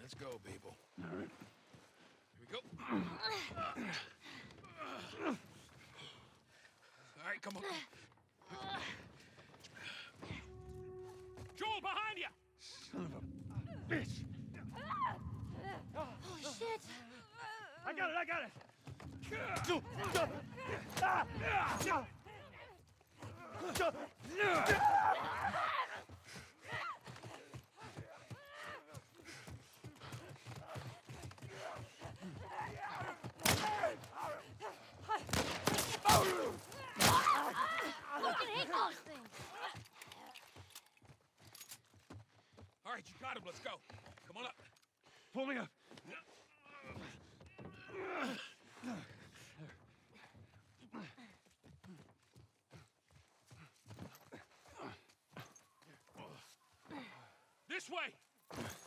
Let's go, people. All right. Here we go. All right, come on. Joel, behind you! Son of a bitch! Oh, shit! I got it! Fucking hate those things! All right, you got him. Let's go. Come on up. Pull me up. This way!